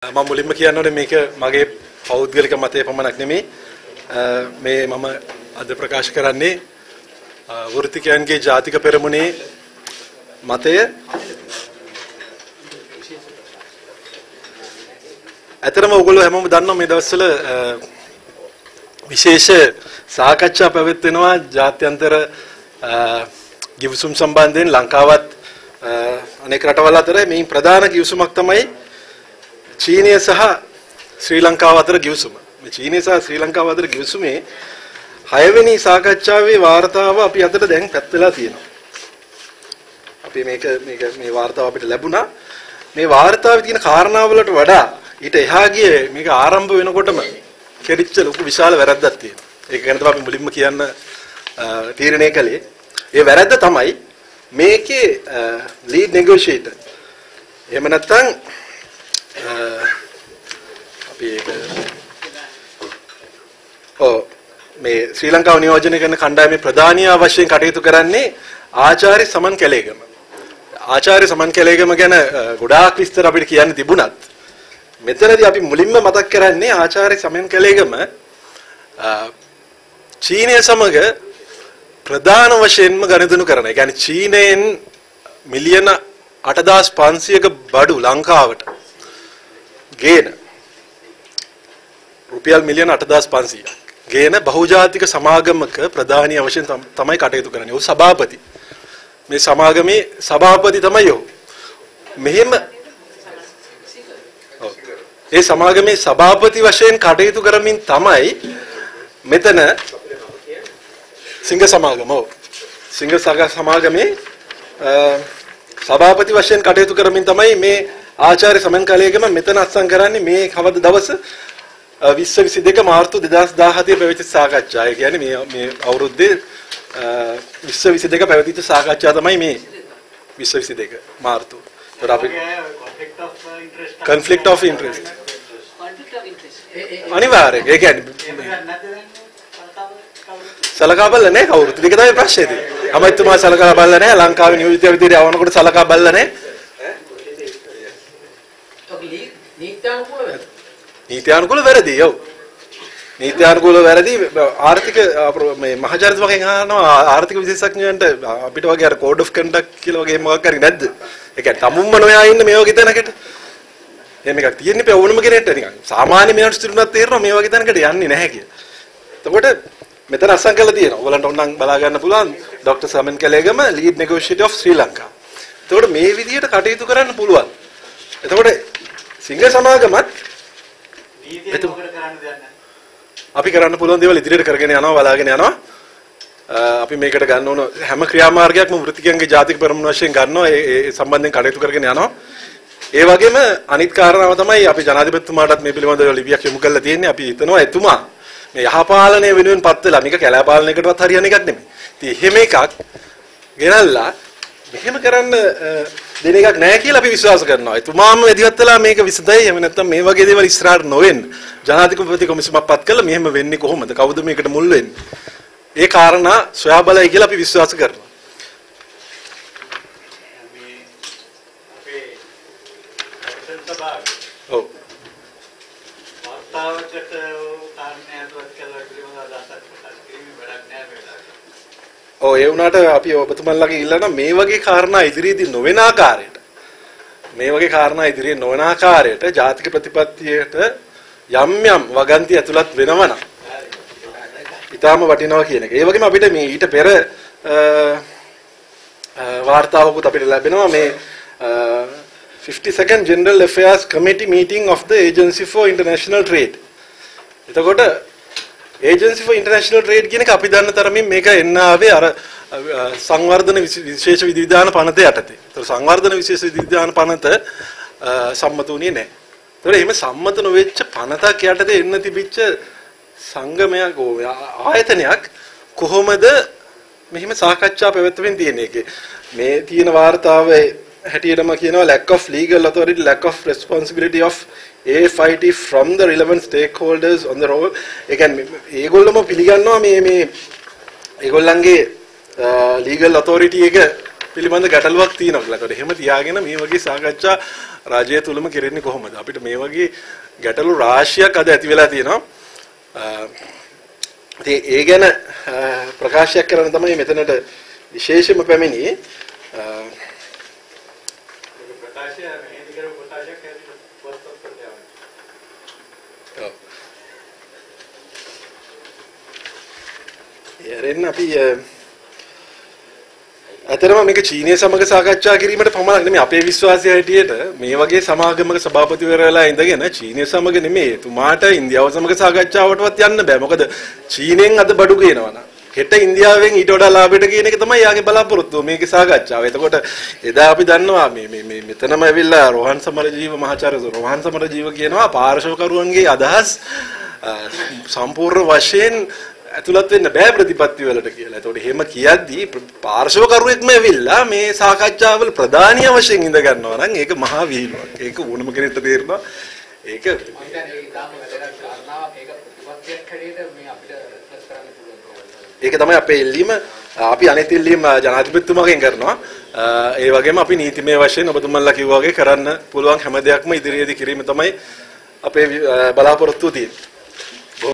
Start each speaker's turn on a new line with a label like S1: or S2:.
S1: මම මුලින්ම කියන්න ඕනේ මේක මගේ පෞද්ගලික මතය පමණක් නෙමෙයි මේ මම අද ප්‍රකාශ කරන්නේ වෘත්තිකයන්ගේ ජාතික පෙරමුණේ මතය. ඇතරම ඔයගොල්ලෝ හැමෝම දන්නවා මේ දවස්වල විශේෂ සාකච්ඡා පැවැත්වෙනවා ජාත්‍යන්තර ගිවිසුම් සම්බන්ධයෙන් ලංකාවත් අනෙක් රටවල් අතර මේ ප්‍රධාන ගිවිසුමක් තමයි චීනය සහ ශ්‍රී ලංකාව අතර ගිවිසුම. මේ චීනය සහ ශ්‍රී ලංකාව අතර ගිවිසුමේ 6 වෙනි සාකච්ඡාවේ වාර්තාව අපි අතට දැන් පැත්තලා තියෙනවා. අපි මේ වාර්තාව අපිට ලැබුණා. මේ වාර්තාවේ තියෙන කාරණාවලට වඩා ඊට එහා ගියේ මේක ආරම්භ වෙනකොටම කෙරිච්ච ලොකු විශාල වැරද්දක් තියෙනවා. ඒක ගැන තමයි අපි මුලින්ම කියන්න තීරණය කළේ. ඒ වැරද්ද තමයි මේකේ ලීඩ් නෙගෝෂියේටර් එහෙම නැත්නම් අපි ඒක මේ ශ්‍රී ලංකාව නියෝජනය කරන කණ්ඩායමේ ප්‍රධානියා වශයෙන් කටයුතු කරන්නේ ආචාර්ය සමන් කැලේගම. ආචාර්ය සමන් කැලේගම ගැන ගොඩාක් විස්තර අපිට කියන්න තිබුණත් මෙතනදී අපි මුලින්ම මතක් කරන්නේ ආචාර්ය සමන් කැලේගම චීනය සමග ප්‍රධාන වශයෙන්ම ගනුදෙනු කරන. ඒ කියන්නේ චීනයෙන් මිලියන 8500ක බඩු ලංකාවට ගේන රුපියල් මිලියන 8500ක් ගේන බහුජාතික සමාගමක ප්‍රධානී වශයෙන් තමයි කටයුතු කරන්නේ. ਉਹ සභාපති. මේ සමාගමේ සභාපති තමයි ਉਹ. මෙහෙම ඒ සමාගමේ සභාපති වශයෙන් කටයුතු කරමින් තමයි මෙතන සිංහ සමාගම සිංහ සමාගමේ සභාපති වශයෙන් කටයුතු කරමින් තමයි මේ ආචාර්ය සමන් කැලේගම මෙතන අත්සන් කරන්නේ මේ කවද දවස 2022 මාර්තු 2017 පැවති සාකච්ඡා. ඒ කියන්නේ මේ අවුරුද්දේ 2022 පැවතිච්ච සාකච්ඡා තමයි මේ 2022 මාර්තු. ඒතර අපි conflict of interest අනිවාර්යයෙන් ඒ කියන්නේ සලකා බලලා නැහැ කවුරුත්. ඒක තමයි ප්‍රශ්නේ තියෙන්නේ. අමයිතුමා සලකා බලලා නැහැ. ලංකාවේ නියෝජිත විදිහට යවනකොට සලකා බලලා නැහැ. නීත්‍යානුකූල වැරදි. ඔව්. නීත්‍යානුකූල වැරදි ආර්ථික මේ මහජනතුමාගෙන් අහනවා ආර්ථික විශේෂඥයන්ට අපිට වගේ අර කෝඩ් ඔෆ් කන්ඩක්ට් කියලා වගේ මොකක් හරි නැද්ද? ඒ කියන්නේ තමුන්ම නොයා ඉන්න මේ වගේ තැනකට. එහෙම එකක් තියෙන්නේ පෙ ඕනම කෙනෙක්ට නිකන්. සාමාන්‍ය මිනිස්සුන්ට උනත් තේරෙනවා මේ වගේ තැනකට යන්නේ නැහැ කියලා. එතකොට මෙතන අසං කරලා තියෙනවා. ඔයගලන්ට ඕනනම් බලා ගන්න පුළුවන් doctor Saman Kalegama lead negotiator of Sri Lanka. එතකොට මේ විදිහට කටයුතු කරන්න පුළුවන්. එතකොට සිංහ සමාගමත් අපි කරන්න පුළුවන් දේවල් ඉදිරියට කරගෙන යනවා බලාගෙන යනවා. අපි මේකට ගන්න ඕන හැම ක්‍රියාමාර්ගයක්ම වෘත්තිකයන්ගේ ජාතික පෙරමුණ වශයෙන් ගන්නවා. ඒ සම්බන්ධයෙන් කටයුතු කරගෙන යනවා. ඒ වගේම අනිත් කාරණාව තමයි අපි ජනාධිපතිතුමාටත් මේ පිළිබඳව ලිපියක් යොමු කරලා තියෙන්නේ. අපි හිතනවා එතුමා මේ යහපාලනය වෙනුවෙන් පත් වෙලා මේක කැලෑ පාලනයකටවත් හරියන එකක් නෙමෙයි. ඉතින් එහෙම එකක් ගෙනල්ලා මෙහෙම කරන්න දෙන එකක් නැහැ කියලා අපි විශ්වාස කරනවා. එතුමාම වැදගත් වෙලා මේක විසඳයි. එහෙම නැත්නම් මේ වගේ දේවල් ඉස්සරහට නොවෙන්න ජනාධිපති කොමිසමක් පත් කළා මෙහෙම වෙන්නේ කොහොමද? කවුද මේකට මුල් වෙන්නේ? ඒ කාරණා සොයා බලයි කියලා අපි විශ්වාස කරනවා. ඔව්. ඔව් ඒ වුණාට අපි ඔබතුමන්ලාගෙන් ඉල්ලනවා මේ වගේ කාරණා ඉදිරියේදී නොවන ආකාරයට මේ වගේ කාරණා ඉදිරියේ නොවන ආකාරයට ජාතික ප්‍රතිපත්තියට යම් වගන්ති ඇතුළත් වෙනවනම් ඊටාම වටිනවා කියන එක. ඒ වගේම අපිට මේ ඊට පෙර වාර්තාවකුත් අපිට ලැබෙනවා මේ 52nd General Affairs Committee meeting of the Agency for International Trade. එතකොට Agency for International Trade කියන එක අපි දන්න තරමින් මේක එන්න ආවේ අර සංවර්ධන විශේෂ විධිවිධාන පනත යටතේ. ඒතර සංවර්ධන විශේෂ විධිවිධාන පනත සම්මත වුණේ නැහැ. ඒතර එහෙම සම්මත නොවෙච්ච පනතක් යටතේ එන්න තිබිච්ච සංගමයක් ආයතනයක් කොහොමද මෙහිම සාකච්ඡා පැවැත්වෙමින් තියෙන්නේ? ඒකේ මේ තියෙන වාර්තාවේ හැටියටම කියනවා lack of legal authority, lack of responsibility of AFIT from the relevant stakeholders on the role. ඒ කියන්නේ ඒගොල්ලොම පිළිගන්නවා මේ ඒගොල්ලන්ගේ legal authority එක පිළිබඳ ගැටලුවක් තියෙනවා කියලා. ඒකට එහෙම තියාගෙන මේ වගේ සාකච්ඡා රාජ්‍යය තුලම කෙරෙන්නේ කොහොමද? අපිට මේ වගේ ගැටලු රාශියක් අද ඇති වෙලා තියෙනවා. ඉතින් ඒ ගැන ප්‍රකාශයක් කරන්න තමයි මෙතනට විශේෂම පැමිණි. ප්‍රකාශය මේ විදිහට ප්‍රකාශයක් ඇති පොස්ට් කරනවා. යරෙන් අපි අතරම මේක චීනය සමග සාකච්ඡා කිරීමට පමණක් නෙමෙයි අපේ විශ්වාසය හැටියට මේ වගේ සමාගමක සභාපතිවරයාලා ඉඳගෙන චීනය සමග නෙමෙයි එතුමාට ඉන්දියාව සමග සාකච්ඡාවටවත් යන්න බෑ. මොකද චීනෙන් අද බඩු ගේනවා නම් හෙට ඉන්දියාවෙන් ඊට වඩා ලාභයට කියන එක තමයි යාගේ බලාපොරොත්තුව මේකේ සාකච්ඡාව. එතකොට එදා අපි දන්නවා මේ මෙතනම ඇවිල්ලා රෝහන් සමරජීව මහාචාර්ය රෝහන් සමරජීව කියනවා පාර්ශවකරුවන්ගේ අදහස් සම්පූර්ණ වශයෙන් ඇතුළත් වෙන්න බෑ ප්‍රතිපත්ති වලට කියලා. ඒතකොට එහෙම කියද්දී පාර්ශවකරුවෙක්ම ඇවිල්ලා මේ සාකච්ඡාවල ප්‍රධානීය වශයෙන් ඉඳ ගන්නවා නම් ඒක මහා විහිළුවක්. ඒක ඕනම කෙනෙක්ට තේරෙනවා. ඒක ඒක තමයි අපේ ඉල්ලීම. අපි අනෙක් ඉල්ලීම ජනාධිපතිතුමාගෙන් කරනවා. ඒ වගේම අපි නීතිමය වශයෙන් ඔබතුමන්ලා කිව්වා වගේ කරන්න පුළුවන් හැම දෙයක්ම ඉදිරියේදී කිරීම තමයි අපේ බලාපොරොත්තුව තියෙන්නේ.